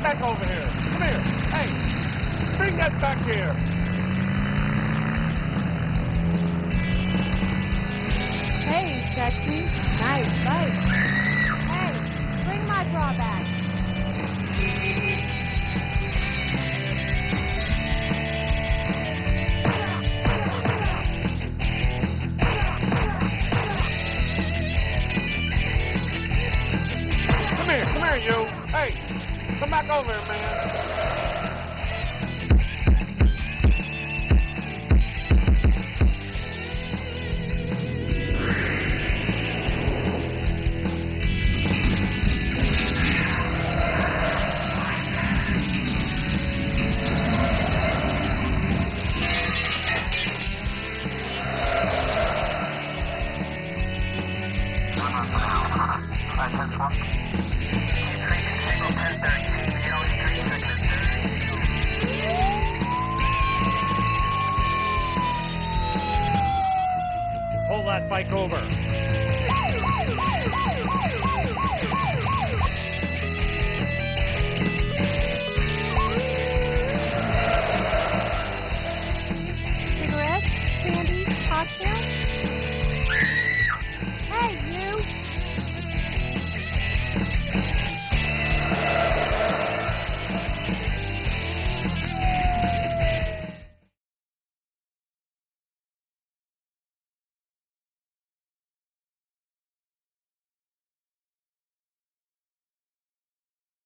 back over here. Come here. Hey, bring that back here. Hey, sexy. Nice fight. Hey, bring my bra back. Come here, you. Hey, come back over here, man. Pull that bike over.